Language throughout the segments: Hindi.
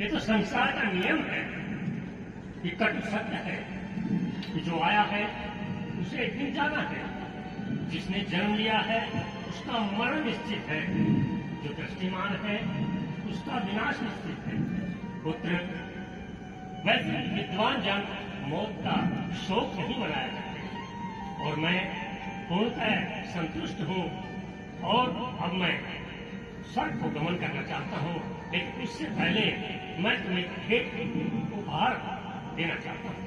ये तो संसार का नियम है, ये कटु सत्य है कि जो आया है उसे एक दिन जाना है, जिसने जन्म लिया है उसका मरण निश्चित है, जो दृष्टिमान है उसका विनाश निश्चित है। पुत्र, वैसे विद्वान जन मौत का शोक नहीं मनाया करते और मैं पूर्णतः संतुष्ट हूँ और अब मैं स्वर्ग को गमन करना चाहता हूँ, लेकिन उससे पहले मैं तुम्हें भेंट उपहार देना चाहता हूँ।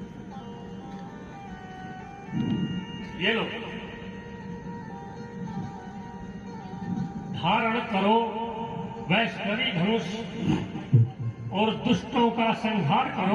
ये लो, धारण करो वैष्णवी धनुष और दुष्टों का संहार करो,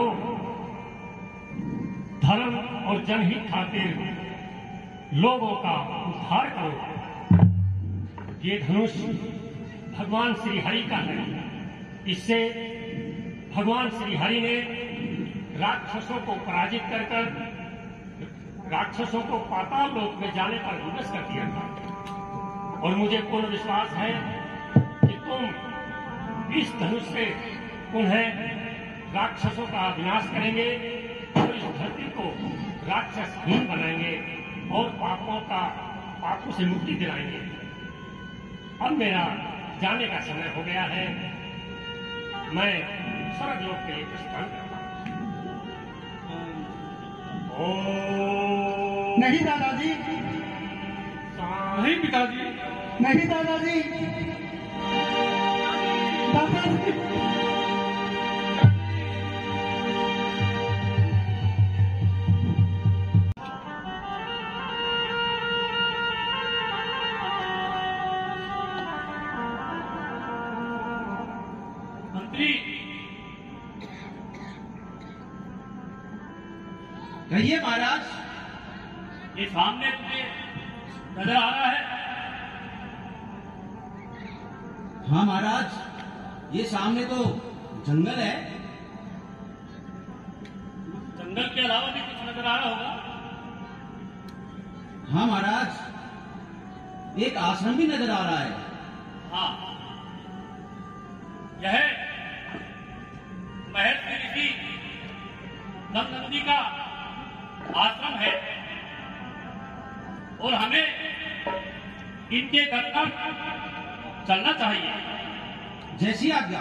धर्म और जनहित खातिर लोगों का उद्धार करो। ये धनुष भगवान श्री हरि का है, इससे भगवान श्री हरि ने राक्षसों को पराजित कर राक्षसों को पाताल लोक में जाने पर विवश कर दिया था और मुझे पूर्ण विश्वास है कि तुम इस धनुष से उन्हें राक्षसों का विनाश करेंगे और इस धरती को राक्षसहीन बनाएंगे और पापों से मुक्ति दिलाएंगे। अब मेरा जाने का समय हो गया है, मैं स्वर्गलोक के लिए प्रस्थान करता हूँ। नहीं दादाजी, नहीं पिताजी, नहीं दादाजी, दादाजी। मंत्री, कहिए महाराज। ये सामने तुझे नजर आ रहा है? हाँ महाराज, ये सामने तो जंगल है। जंगल के अलावा भी कुछ नजर आ रहा होगा? हाँ महाराज, एक आश्रम भी नजर आ रहा है। हाँ, यह महर्षि ऋषि नंदी का आश्रम है और हमें इनके घर पर चलना चाहिए। जैसी आज्ञा।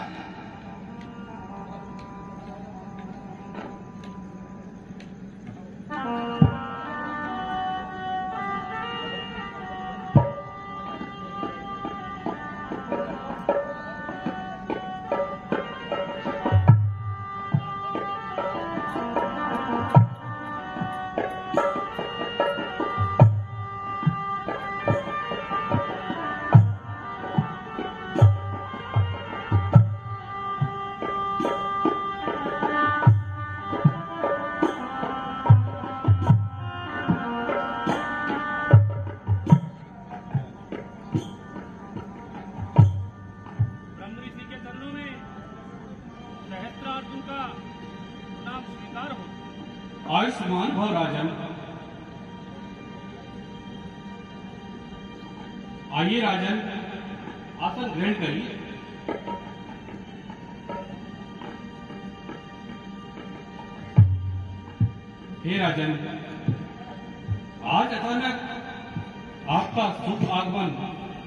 आयुष्मान भव राजन। आइए राजन, आसन ग्रहण करिए। हे राजन, आज अचानक आपका शुभ आगमन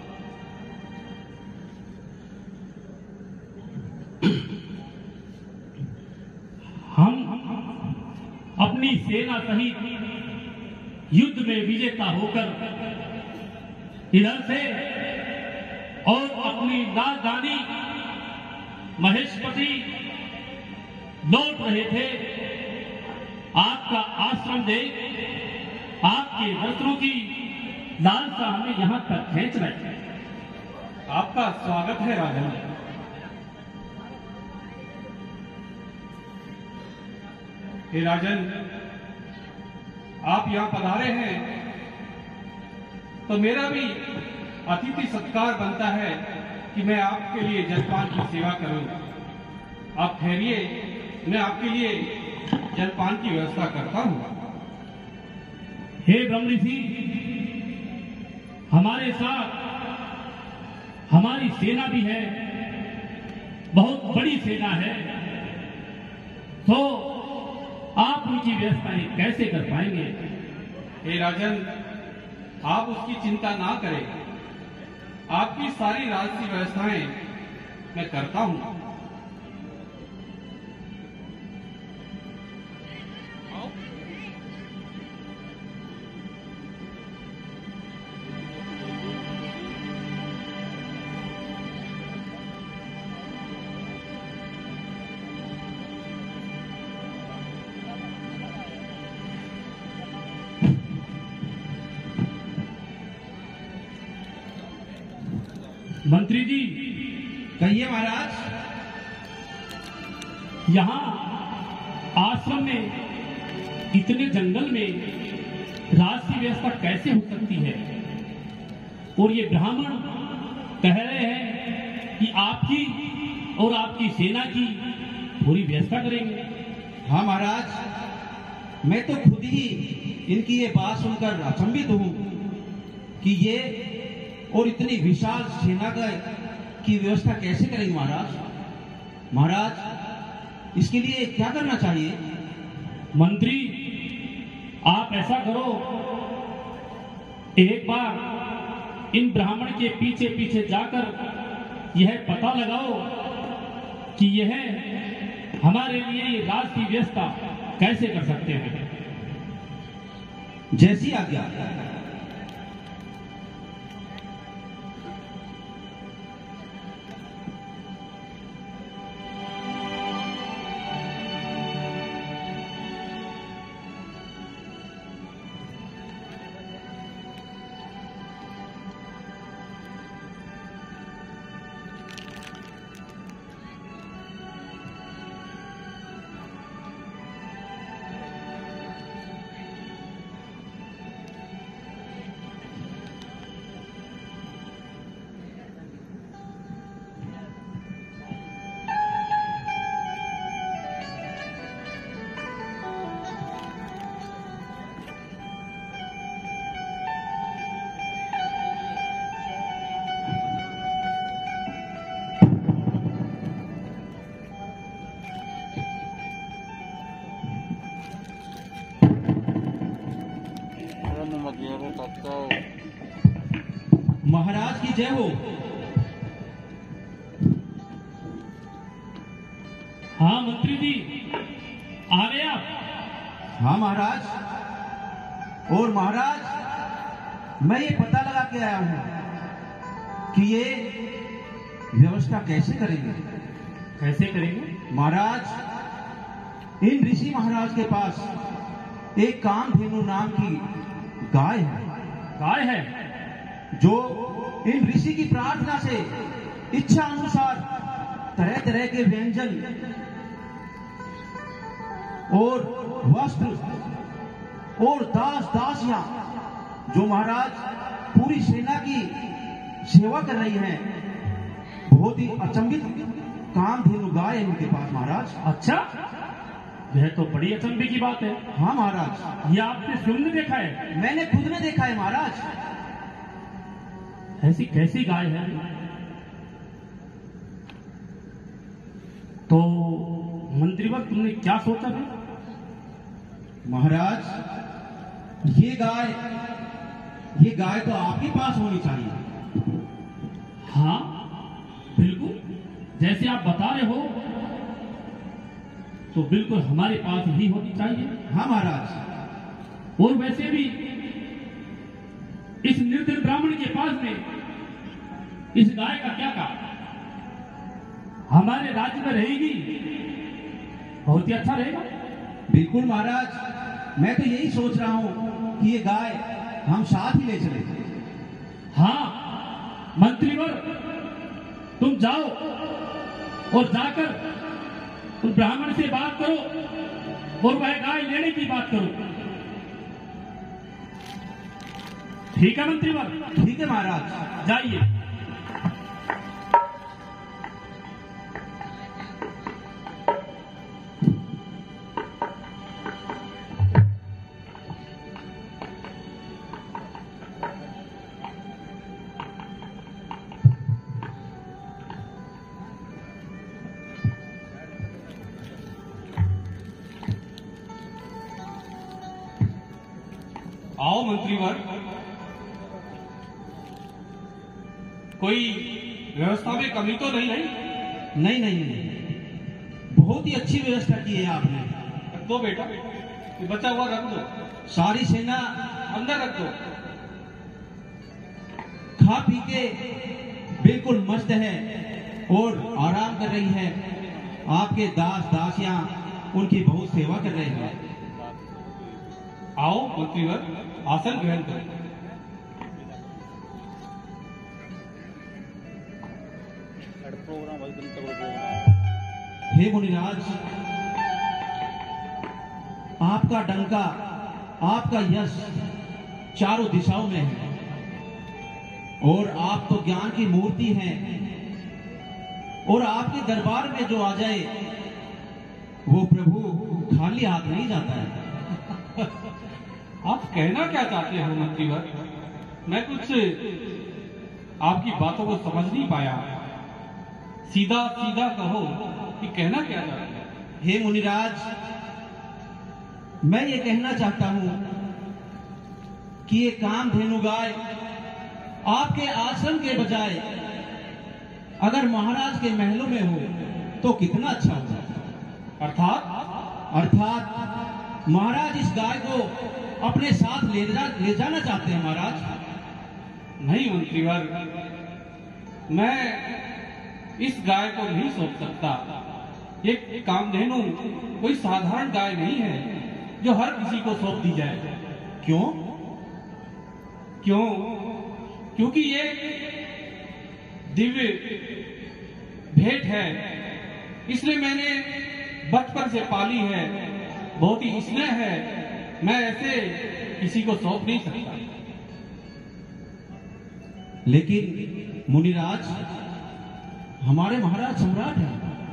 अपनी सेना सहित युद्ध में विजेता होकर इधर से और अपनी राजधानी महेशपति लौट रहे थे। आपका आश्रम देख आपके वस्त्रों की लालसा हमें यहाँ तक खींच रही है। आपका स्वागत है राजन। हे राजन, आप यहाँ पधारे हैं तो मेरा भी अतिथि सत्कार बनता है कि मैं आपके लिए जलपान की सेवा करूं। आप ठहरिए, मैं आपके लिए जलपान की व्यवस्था करता हूं। हे ब्रह्म ऋषि, हमारे साथ हमारी सेना भी है बहुत बड़ी सेना है, तो आप उनकी व्यवस्थाएं कैसे कर पाएंगे? हे राजन, आप उसकी चिंता ना करें। आपकी सारी राजसी व्यवस्थाएं मैं करता हूं। मंत्री जी, कहिए महाराज। यहाँ आश्रम में इतने जंगल में राजसी व्यवस्था कैसे हो सकती है? और ये ब्राह्मण कह रहे हैं कि आपकी और आपकी सेना की पूरी व्यवस्था करेंगे। हाँ महाराज, मैं तो खुद ही इनकी ये बात सुनकर अचंभित हूँ कि ये और इतनी विशाल सेना की व्यवस्था कैसे करेंगे महाराज। महाराज, इसके लिए क्या करना चाहिए? मंत्री, आप ऐसा करो, एक बार इन ब्राह्मण के पीछे पीछे जाकर यह पता लगाओ कि यह हमारे लिए ये राजसी व्यवस्था कैसे कर सकते हैं। जैसी आज्ञा। महाराज की जय हो। हाँ मंत्री जी, आ गए आप? हाँ महाराज। और महाराज, मैं ये पता लगा के आया हूं कि ये व्यवस्था कैसे करेंगे। कैसे करेंगे? महाराज, इन ऋषि महाराज के पास एक कामधेनु नाम की गाय है। गाय है जो इन ऋषि की प्रार्थना से इच्छा अनुसार तरह तरह के व्यंजन और वस्त्र और दास दासियां जो महाराज पूरी सेना की सेवा कर रही हैं, बहुत ही अचंभित कामधेनु गाय है उनके पास महाराज। अच्छा, यह तो बड़ी अचंभे की बात है। हाँ महाराज, ये आपने स्वयं ने देखा है? मैंने खुद ने देखा है महाराज। ऐसी कैसी गाय है? तो मंत्रीवर, तुमने क्या सोचा था? महाराज, ये गाय तो आपके पास होनी चाहिए। हाँ बिल्कुल, जैसे आप बता रहे हो तो बिल्कुल हमारे पास ही होनी चाहिए। हाँ महाराज। और वैसे भी इस निर्धन ब्राह्मण के पास में इस गाय का क्या काम? हमारे राज्य में रहेगी, बहुत ही अच्छा रहेगा। बिल्कुल महाराज, मैं तो यही सोच रहा हूं कि ये गाय हम साथ ही ले चले। हाँ मंत्रीवर, तुम जाओ और जाकर उस ब्राह्मण से बात करो और वह गाय लेने की बात करो। ठीक है मंत्रीवर? ठीक है महाराज, जाइए। आओ मंत्रीवर, कोई व्यवस्था में कमी तो नहीं है? नहीं नहीं नहीं, बहुत ही अच्छी व्यवस्था की है आपने। रख दो बेटा, ये बचा हुआ रख दो, सारी सेना अंदर रख दो। खा पी के बिल्कुल मस्त है और आराम कर रही है। आपके दास दासियां उनकी बहुत सेवा कर रहे हैं। आओ मंत्रीवर, आसन ग्रहण करो। हे मुनिराज, आपका डंका, आपका यश चारों दिशाओं में है और आप तो ज्ञान की मूर्ति हैं और आपके दरबार में जो आ जाए वो प्रभु खाली हाथ नहीं जाता है। आप कहना क्या चाहते हो मंत्रीवर? मैं कुछ आपकी बातों को समझ नहीं पाया। सीधा सीधा कहो कि कहना क्या चाहते हो? हे मुनिराज, मैं ये कहना चाहता हूं कि ये कामधेनु गाय आपके आश्रम के बजाय अगर महाराज के महलों में हो तो कितना अच्छा होगा। अर्थात महाराज इस गाय को अपने साथ ले जाना चाहते हैं महाराज। नहीं मंत्रीवर, मैं इस गाय को नहीं सौंप सकता। ये कामधेनु कोई साधारण गाय नहीं है जो हर किसी को सौंप दी जाए। क्यों? क्योंकि ये दिव्य भेंट है, इसलिए मैंने बचपन से पाली है, बहुत ही स्नेह है। मैं ऐसे किसी को सौंप नहीं सकता। लेकिन मुनिराज, हमारे महाराज सम्राट हैं।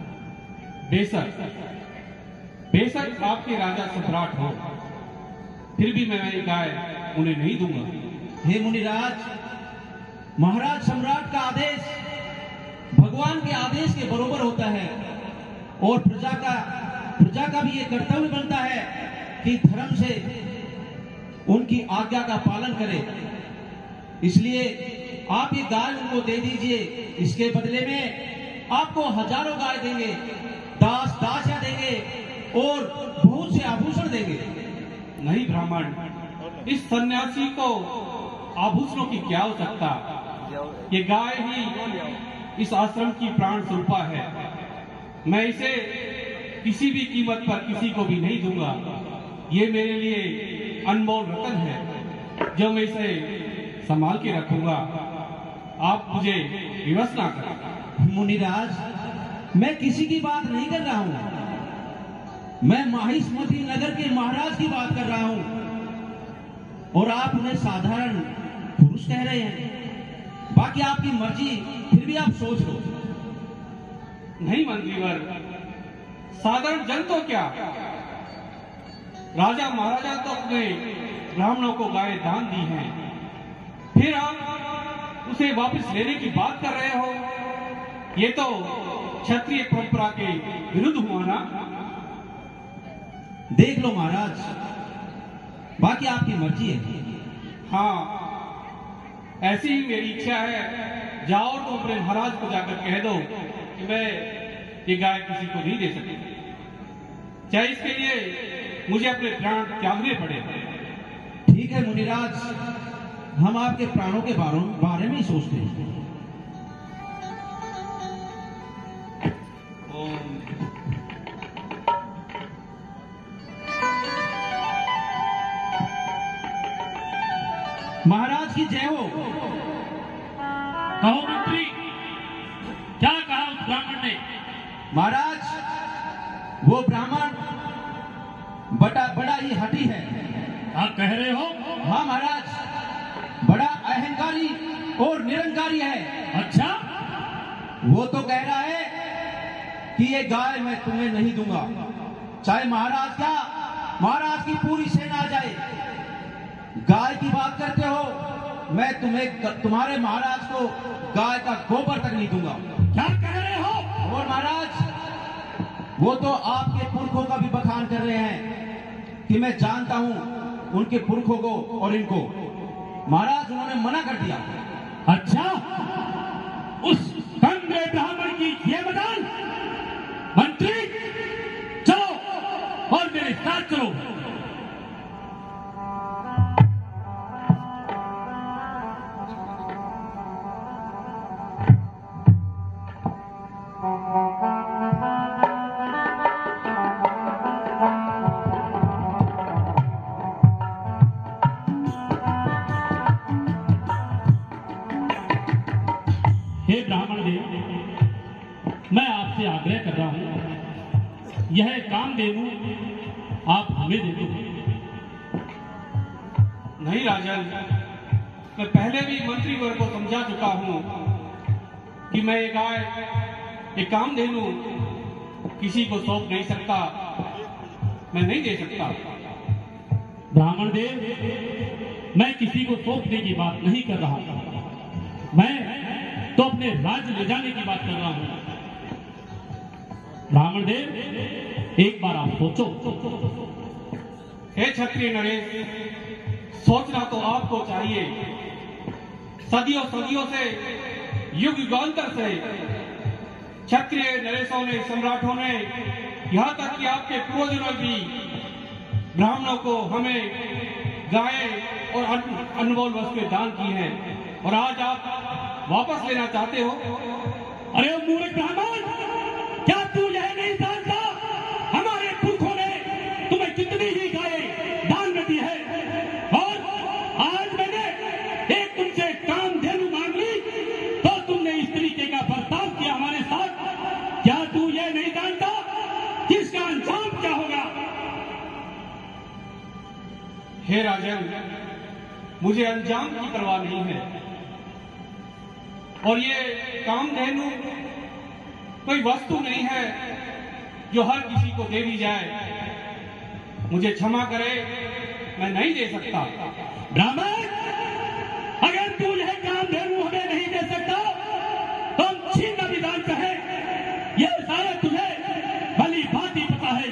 बेशक आपके राजा सम्राट हो, फिर भी मैं ये गाय उन्हें नहीं दूंगा। हे मुनिराज, महाराज सम्राट का आदेश भगवान के आदेश के बरोबर होता है और प्रजा का भी ये कर्तव्य बनता है कि धर्म से उनकी आज्ञा का पालन करे। इसलिए आप ये गाय उनको दे दीजिए। इसके बदले में आपको हजारों गाय देंगे, दास दासियां देंगे और बहुत से आभूषण देंगे। नहीं ब्राह्मण, इस सन्यासी को आभूषणों की क्या आवश्यकता? ये गाय ही इस आश्रम की प्राण स्वरूपा है। मैं इसे किसी भी कीमत पर किसी को भी नहीं दूंगा। ये मेरे लिए अनमोल रतन है जो मैं इसे संभाल के रखूंगा। आप मुझे विवश ना करें। मुनिराज, मैं किसी की बात नहीं कर रहा हूं। मैं माहिष्मती नगर के महाराज की बात कर रहा हूं और आप उन्हें साधारण पुरुष कह रहे हैं। बाकी आपकी मर्जी, फिर भी आप सोच लो। नहीं मंत्रीवर, साधारण जन तो क्या, राजा महाराजा तो अपने ब्राह्मणों को गाय दान दी हैं, फिर आप उसे वापस लेने की बात कर रहे हो। ये तो क्षत्रिय परंपरा के विरुद्ध हुआ ना। देख लो महाराज, बाकी आपकी मर्जी है। हाँ, ऐसी ही मेरी इच्छा है। जाओ तो अपने महाराज को जाकर कह दो कि मैं ये गाय किसी को नहीं दे सकती, चाहे इसके लिए मुझे अपने प्राण त्यागने पड़े। ठीक है मुनिराज, हम आपके प्राणों के बारे में ही सोचते हैं। महाराज की जय हो। कहो मंत्री, क्या कहा उस ब्राह्मण ने? महाराज, वो ब्राह्मण बड़ा ही हठी है। आप कह रहे हो? हाँ महाराज, बड़ा अहंकारी और निरंकारी है। अच्छा, वो तो कह रहा है कि ये गाय मैं तुम्हें नहीं दूंगा, चाहे महाराज क्या, महाराज की पूरी सेना आ जाए। गाय की बात करते हो, मैं तुम्हारे महाराज को गाय का गोबर तक नहीं दूंगा। क्या कह रहे हो? और महाराज, वो तो आपके पुरखों का भी बखान कर रहे हैं कि मैं जानता हूं उनके पुरखों को और इनको। महाराज उन्होंने मना कर दिया। अच्छा, उस कमरे ब्राह्मण की ये मदान। मंत्री चलो और मेरे साथ चलो। हे ब्राह्मण देव, मैं आपसे आग्रह कर रहा हूं, यह कामधेनु आप हमें दे दो। नहीं राजन, मैं पहले भी मंत्रीवर्ग को समझा चुका हूं कि मैं ये गाय, एक कामधेनु किसी को सौंप नहीं सकता, मैं नहीं दे सकता। ब्राह्मण देव, मैं किसी को सौंपने की बात नहीं कर रहा हूं, मैं तो अपने राज्य ले जाने की बात कर रहा हूं। ब्राह्मण देव, एक बार आप सोचो। हे क्षत्रिय नरेश, सोचना तो आपको चाहिए। सदियों सदियों से, युग युगांतर से क्षत्रिय नरेशों ने, सम्राटों ने, यहां तक कि आपके पूर्वजों भी ब्राह्मणों को, हमें गाय और अनमोल वस्तुएं दान की हैं, और आज आप वापस लेना चाहते हो? अरे ओ मूर्ख ब्राह्मण, क्या तू यह नहीं जानता हमारे पुरखों ने तुम्हें कितनी ही गायें दान में दी है, और आज मैंने एक तुमसे कामधेनु मांग ली तो तुमने इस तरीके का बर्ताव किया हमारे साथ। क्या तू यह नहीं जानता कि इसका अंजाम क्या होगा? हे राजन, मुझे अंजाम की परवाह नहीं है, और ये कामधेनु कोई वस्तु नहीं है जो हर किसी को दे दी जाए। मुझे क्षमा करे, मैं नहीं दे सकता। ब्राह्मण, अगर तू यह कामधेनु हमें नहीं दे सकता तो हम छीनना विधान कहे, यह सारा तुझे भली भांति पता है।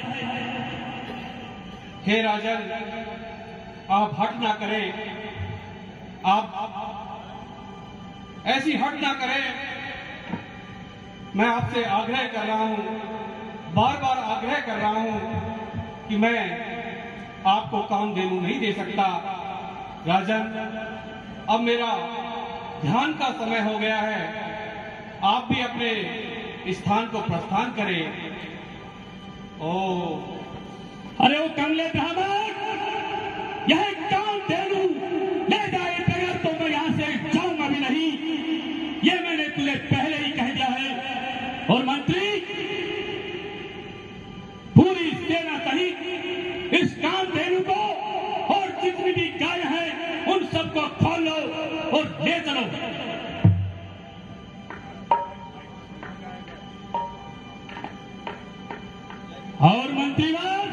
हे राजन, आप हट ना करें, आप ऐसी हट ना करें। मैं आपसे आग्रह कर रहा हूं, बार बार आग्रह कर रहा हूं कि मैं आपको कामधेनु नहीं दे सकता। राजन, अब मेरा ध्यान का समय हो गया है, आप भी अपने स्थान को प्रस्थान करें। ओ अरे वो कमले ब्राह्मण, यह कामधेनु ले जाए बगैर तो मैं यहां से जाऊंगा भी नहीं, ये मैंने तुझे पहले ही कह दिया है। और मंत्री, पूरी सेना सहित इस कामधेनु को और जितनी भी गाय हैं उन सबको खोल लो और ले चलो। और मंत्रीवर,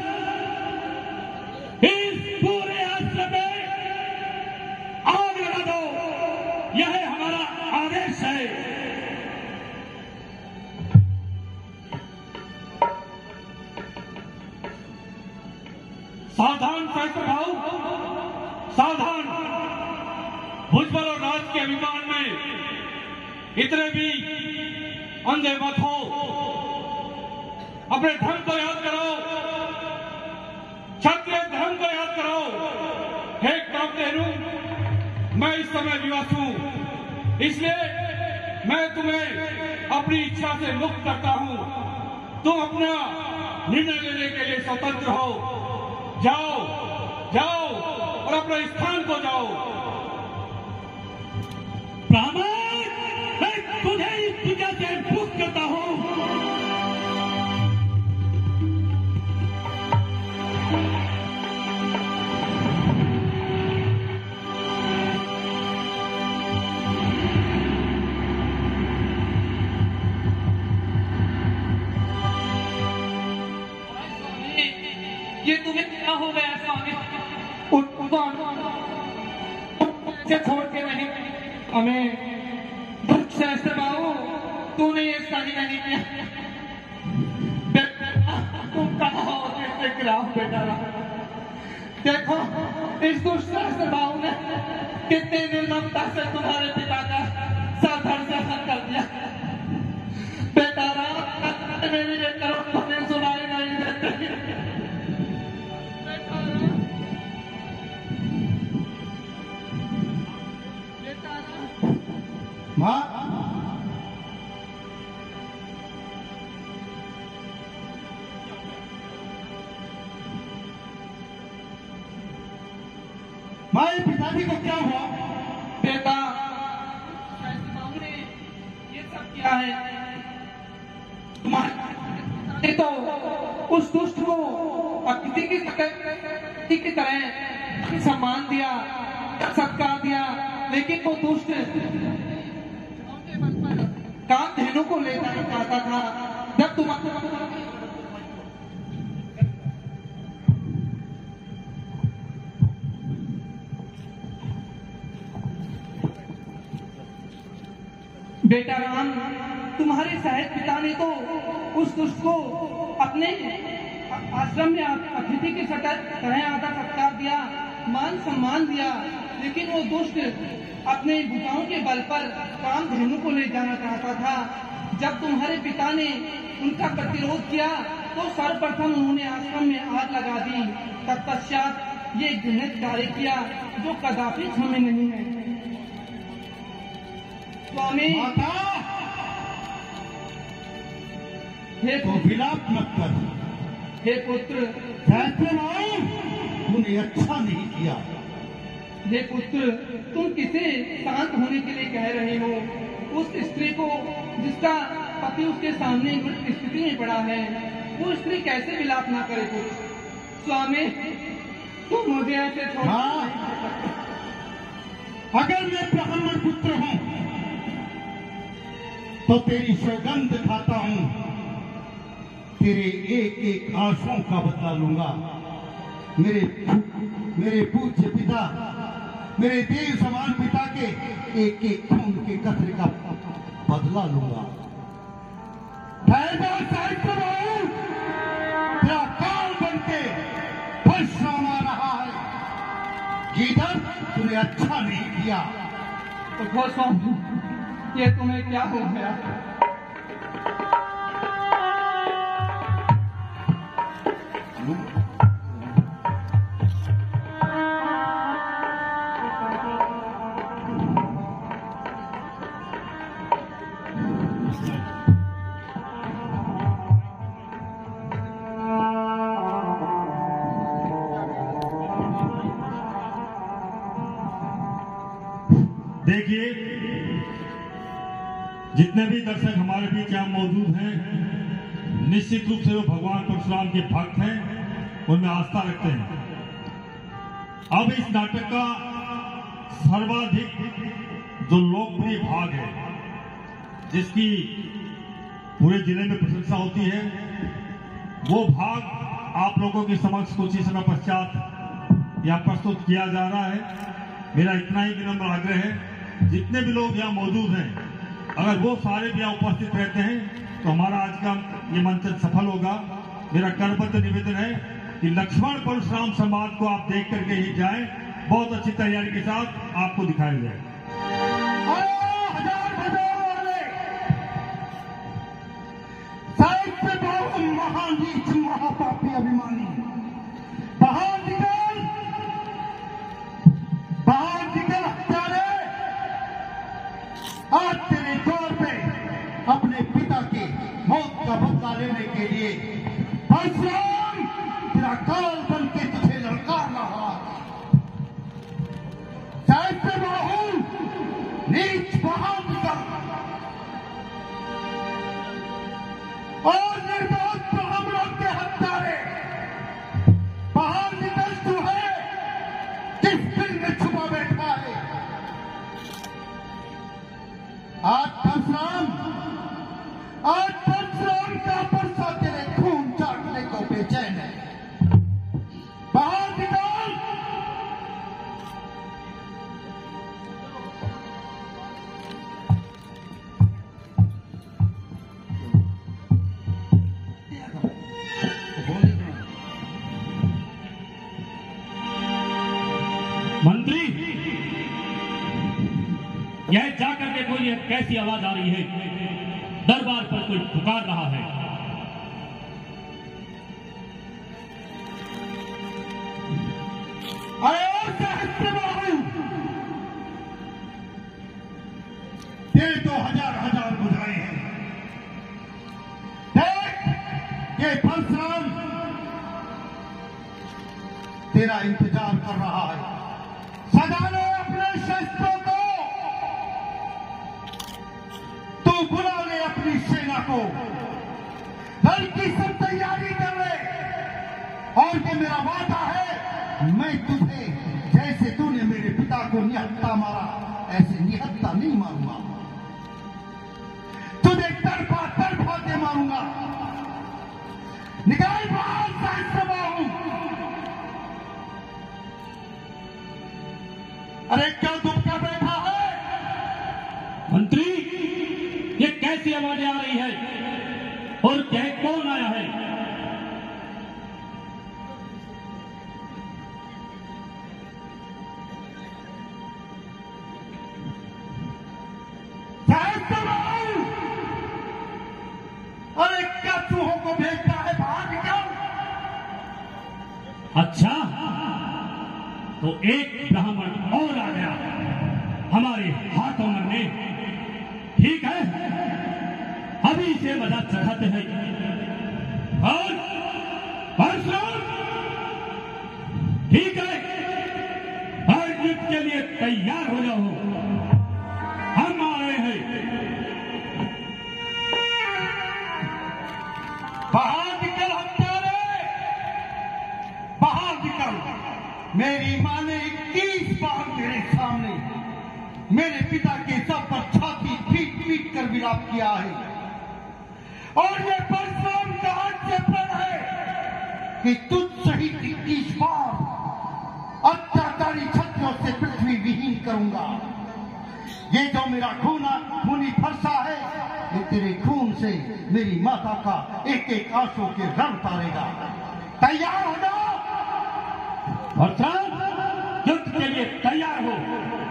इस पूरे आश्रम में आग लगा दो, यह हमारा आदेश है। सावधान सहस्त्र भाव, सावधान। भुजबल और राज के अभिमान में इतने भी अंधे मत हो, अपने धर्म को याद करो, क्षत्रिय धर्म को याद करो। हे कामधेनु, मैं इस समय विवश हूं, इसलिए मैं तुम्हें अपनी इच्छा से मुक्त करता हूं। तुम अपना निर्णय लेने के लिए स्वतंत्र हो। जाओ, जाओ और अपने स्थान को जाओ। ब्राह्मण, मैं तुझे इस जगह से मुक्त करता हूं। ये तुम्हें क्या हो गया स्वामी? से छोड़ के नहीं, हमें दुख सहस्त्र बाबू, तूने ये सही नहीं किया। तुम कहा हो कैसे गिराओ बेटा। देखो इस दुष्ट सहस्त्र बाहु ने कितनी निर्ममता से तुम्हारे पिता का सर धड़ से हत्या कर दिया। बेटा राम, मेरी ये करुण ध्वनि सुनाई नहीं देती। माँ, माँ, ये पिताजी को क्या हुआ? बेटा, बाबू ने ये सब किया है। तुम्हारे तो उस दुष्ट को अतिथि की तरह सम्मान दिया, सत्कार दिया, लेकिन वो दुष्ट कामधेनु को ले जाना चाहता था। जब तुम बेटा राम, तुम्हारे सहज पिता ने तो उस दुष्ट को अपने आश्रम में अतिथि की तरह आदर सत्कार दिया, मान सम्मान दिया, लेकिन वो दुष्ट अपने भुजाओं के बल पर कामधेनु को ले जाना चाहता था। जब तुम्हारे पिता ने उनका प्रतिरोध किया तो सर्वप्रथम उन्होंने आश्रम में आग लगा दी। तत्पश्चात ये घृणित कार्य किया जो कदापि क्षम्य नहीं है। स्वामी, हे तो विलाप मत कर। हे पुत्र, तूने अच्छा नहीं किया। हे पुत्र, तुम किसे शांत होने के लिए कह रहे हो? उस स्त्री को जिसका पति उसके सामने मृत स्थिति में पड़ा है, वो स्त्री कैसे विलाप ना करे? पुत्र स्वामी, तुम मुझे ऐसे छोड़। अगर मैं ब्राह्मण पुत्र हूँ तो तेरी सौगंध खाता हूँ, तेरे एक एक आंसुओं का बदला लूंगा। मेरे पूज्य पिता, मेरे देव समान पिता के एक एक खून के कतरे का बदला लूंगा। तेरा काल बनके परिश्रम आ रहा है। गीधर, तूने अच्छा नहीं किया। तो स्वामी, ये तुम्हें क्या हो गया? देखिए, जितने भी दर्शक हमारे बीच यहाँ मौजूद हैं, निश्चित रूप से वो भगवान परशुराम के भक्त हैं, उनमें आस्था रखते हैं। अब इस नाटक का सर्वाधिक जो लोकप्रिय भाग है, जिसकी पूरे जिले में प्रशंसा होती है, वो भाग आप लोगों के समक्ष कुछ ही समय पश्चात यहाँ प्रस्तुत किया जा रहा है। मेरा इतना ही विनम्र आग्रह है, जितने भी लोग यहाँ मौजूद हैं, अगर वो सारे भी यहाँ उपस्थित रहते हैं तो हमारा आज का ये मंचन सफल होगा। मेरा करबद्ध निवेदन है कि लक्ष्मण परशुराम संवाद को आप देख करके ही जाएं, बहुत अच्छी तैयारी के साथ आपको दिखाया जाए। महान नीच महापापी अभिमानी, बाहर निकल, बाहर निकल हत्यारे। आज तेरे जोर पे अपने पिता की मौत का बदला लेने के लिए परशुराम तेरा काल बन के तुझे ललकार रहा। सहस्त्र बाहु, नीच बाहर निकल और निर्दोष ब्राह्मणों के हत्यारे, बाहर निकल। तू है किस दिल में छुपा बैठा है? आज परशुराम का परसा तेरे खून चाटने को कैसी आवाज आ रही है? दरबार पर कोई पुकार रहा है। अरे ओ सहस्त्रबाहु, तेरे तो हजार हजार बुझाए हैं। देख, ये परशुराम तेरा इंतजार कर रहा है। सजा ले अपने शस्त्रों को, तू बुला ले अपनी सेना को, रण की सब तैयारी कर ले। और ये मेरा वादा है, मैं तुझे जैसे तूने मेरे पिता को निहत्था मारा, ऐसे निहत्था नहीं मारूंगा। तुझे तरफा तरफा के मारूंगा। निकाल बाहर सहस्त्रबाहु। अरे क्या दुबका बैठा है? मंत्री, ये कैसी आवाजें आ रही है और क्या कौन आया है? सहस्त्रबाहु, अरे क्या चूहों को भेजता है? बाहर निकल। अच्छा, तो एक ब्राह्मण और आ गया हमारे हाथों मरने। ठीक है, अभी इसे मजाक चढ़ाते हैं। और परशुराम, ठीक है, हर युद्ध के लिए तैयार हो जाओ, हम आ रहे हैं। बाहर निकल हत्यारे, बाहर निकल। मेरी मां ने 21 बार मेरे सामने मेरे पिता के सब पर छाती पीट पीट कर विलाप किया है। और ये परशुराम का आज से प्रण है कि तुझ सहित 21 बार अत्याचारी क्षत्रियों से पृथ्वी विहीन करूंगा। ये जो मेरा खूनी फरसा है, ये तेरे खून से मेरी माता का एक एक आंसू के रंग तारेगा। तैयार हो जाओ। परशुराम, युद्ध के लिए तैयार हो।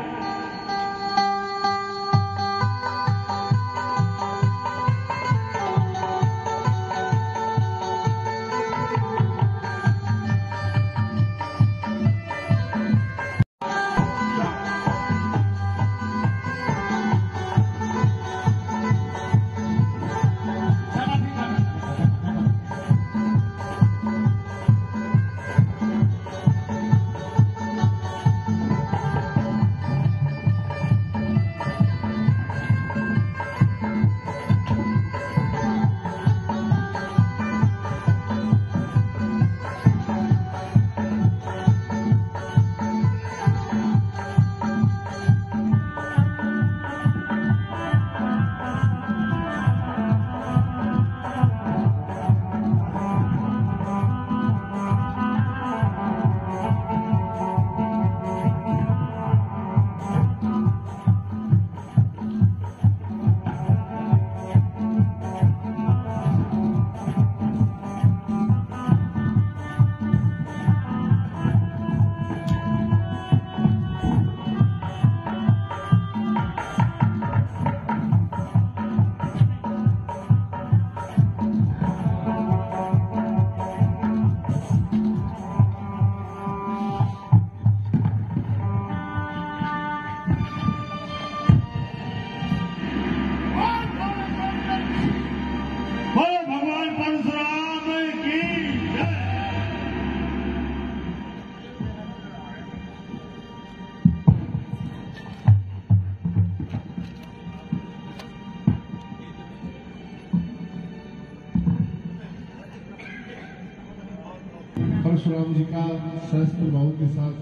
परशुराम जी का सहस्त्रबाहु के साथ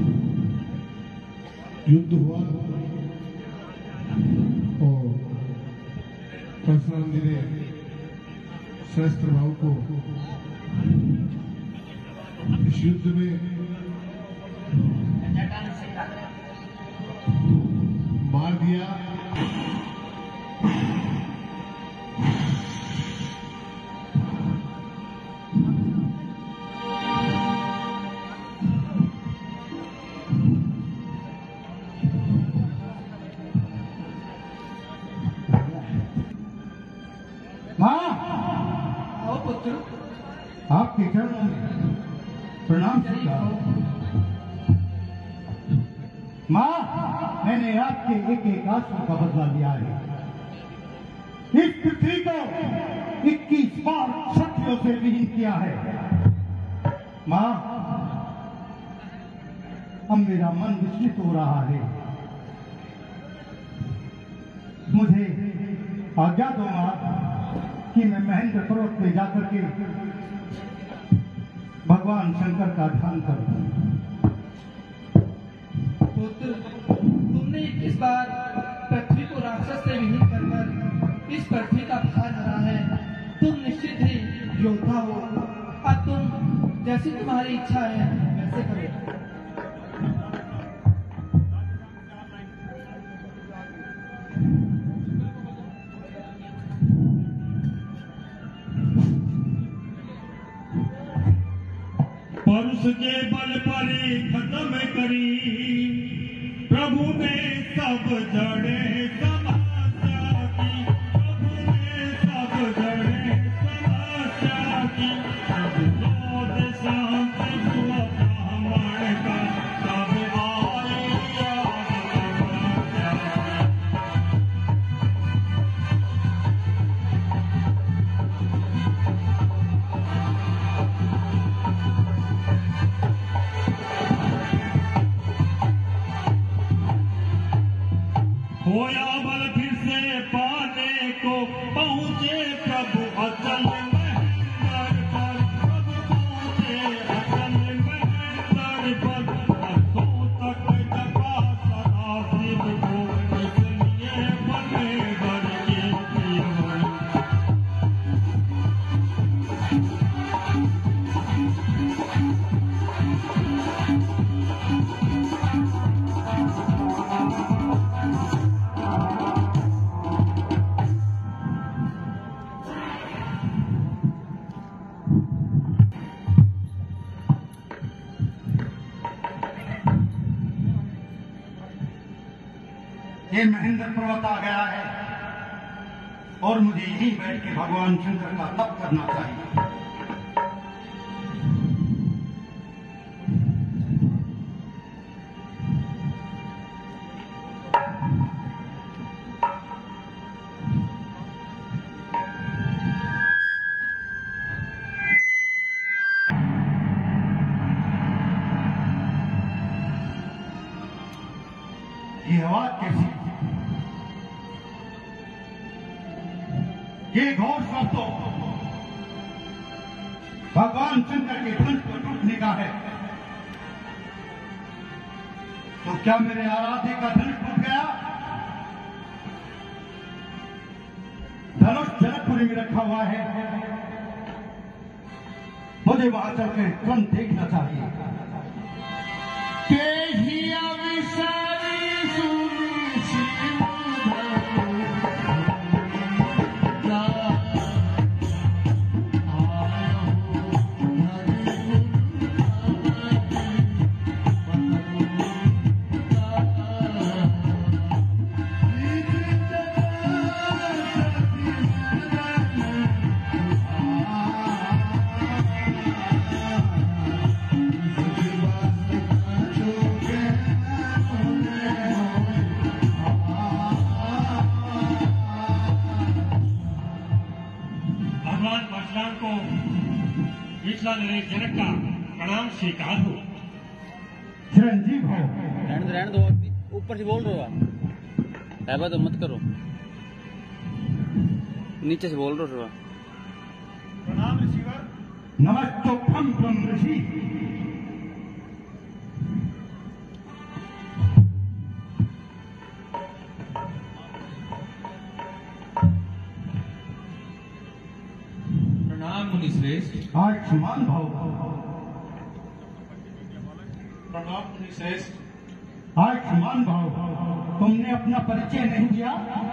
युद्ध हुआ और परशुराम जी ने सहस्त्रबाहु को इस युद्ध में मार दिया। आपके चरणों में प्रणाम स्वीकार। माँ, मैंने आपके एक एक आंसू का बदला लिया है। इस पृथ्वी को 21 बार क्षत्रियों से विहीन किया है। माँ, अब मेरा मन विचलित हो रहा है। मुझे आज्ञा दो माँ कि मैं महेंद्र पर्वत में जाकर के भगवान शंकर का ध्यान करूं। पुत्र, तुमने इस बार पृथ्वी को राक्षस से विहीन कर इस पृथ्वी का भार हरा है। तुम निश्चित ही योद्धा हो। अब तुम जैसी तुम्हारी इच्छा है वैसे करो। परुष के बल पर खत्म करी प्रभु ने सब जड़े समस्या की। प्रभु ने सब जड़े समस्या की। सब क्रोध शांति हुआ ब्राह्मण का सब आए होया बल फिर से पाने को पहुंचे प्रभु अचल महेंद्र पर। प्रभु पहुंचे अचल महेंद्र पर। बरसों तक जपा सदा शिव को, इसलिए बने बर के प्रिय। ये महेंद्र पर्वत आ गया है और मुझे यहीं बैठ के भगवान शंकर का तप करना चाहिए। ये आवाज कैसी? ये घोर शब्द तो भगवान शंकर के धनुष को टूटने का है। तो क्या मेरे आराध्य का धनुष टूट गया? धनुष जनकपुरी में रखा हुआ है। मुझे वहां चलकर तुरंत देखना चाहिए। जनक का प्रणाम स्वीकार हो। चिरंजीव हो। रहने दो, ऊपर से बोल रहे हो। ऐसा तो मत करो, नीचे से बोल रहे हो। प्रणाम ऋषिवर। नमस्तोभम ब्रह्म ऋषि। प्रणाम मुनि श्रेष्ठ। आयुष्मान भव। प्रणाम मुनि श्रेष्ठ। आयुष्मान भव। तुमने अपना परिचय नहीं दिया?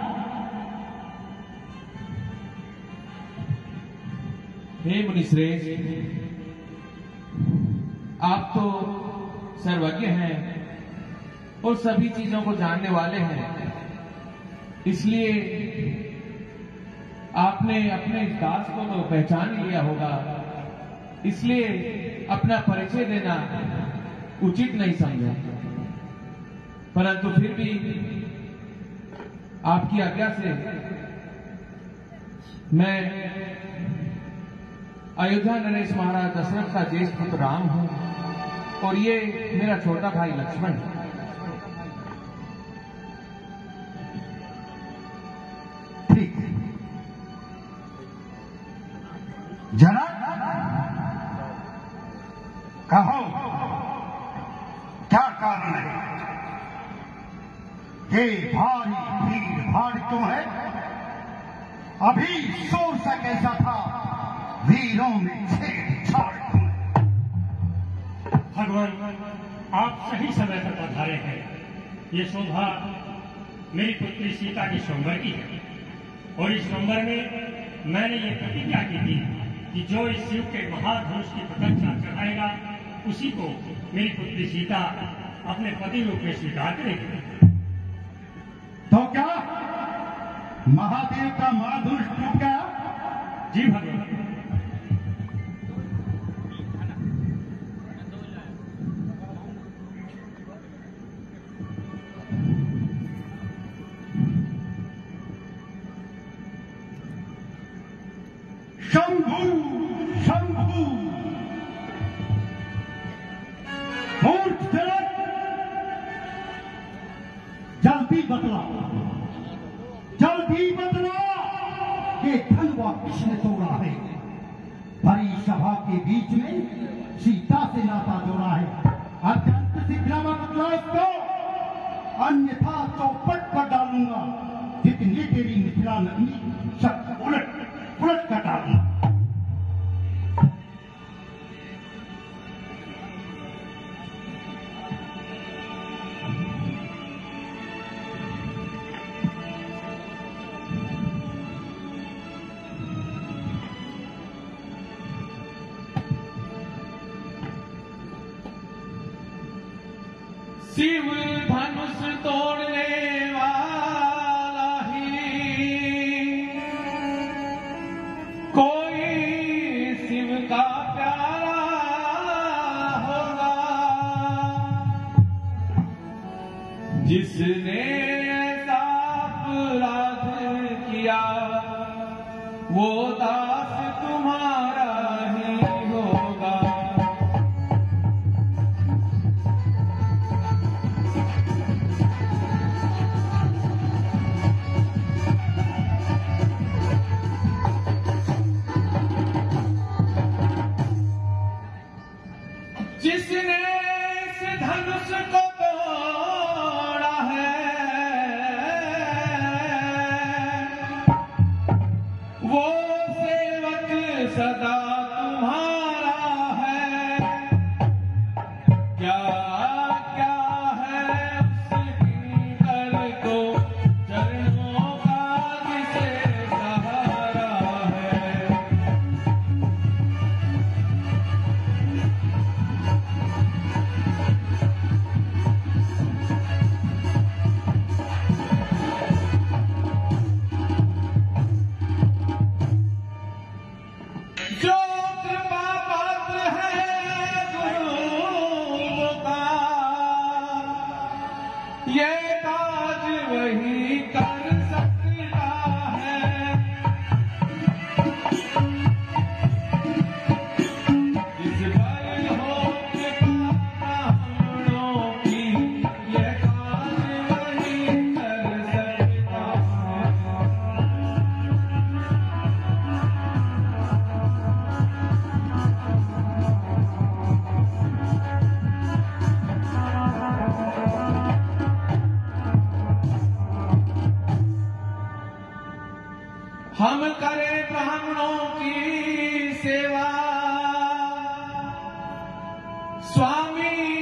हे मुनि श्रेष्ठ, आप तो सर्वज्ञ हैं और सभी चीजों को जानने वाले हैं, इसलिए आपने अपने इस दास को तो पहचान ही लिया होगा। इसलिए अपना परिचय देना उचित नहीं समझा, परंतु फिर भी आपकी आज्ञा से मैं अयोध्या नरेश महाराज दशरथ का ज्येष्ठ पुत्र राम हूं और ये मेरा छोटा भाई लक्ष्मण है। ठीक है जनक, कहो क्या कारण है? ये भारी भीड़ भाड़ क्यों है? अभी शोर सा कैसा था, वीरों में छेड़छाड़ क्यों है? भगवान, आप सही समय पर पधारे हैं। ये शोभा मेरी पुत्री सीता की स्वयंवर की है और इस स्वयंवर में मैंने ये प्रतिज्ञा की थी कि जो इस शिव के महाधनुष की प्रतीक्षा चढ़ाएगा उसी को मेरी पुत्री सीता अपने पति रूप में स्वीकार करेगी। तो क्या महादेव का महाधनुष टूट गया? जी भगवान। शंभु शंभु, मूर्ख जनक, जल्दी बतला, जल्दी बतला, ये धनवा किसने तोड़ा है? भरी सभा के बीच में सीता से नाता जोड़ा है। अत्यंत शीघ्र बतला इसको, अन्यथा चौपट पर डालूंगा। जितनी तेरी मिथिला नगरी सब उलट उलट कर डालूंगा। शिव धनुष तोड़ने वाला ही कोई शिव का प्यारा होगा, जिसने ऐसा अपराध किया वो दास तुम्हारा ही होगा। जिसने इस धनुष को तोड़ा है वो सेवक सदा तुम्हारा है। क्या क्या है उसकी कर को चरणों का जिसे सहारा है। जो कृपा पात्र है गुरु का, ये काज वही कर सकता है। जिस पर हो कृपा ब्राह्मणों की, ये काज वही कर सकता है। हम करें ब्राह्मणों की सेवा, स्वामी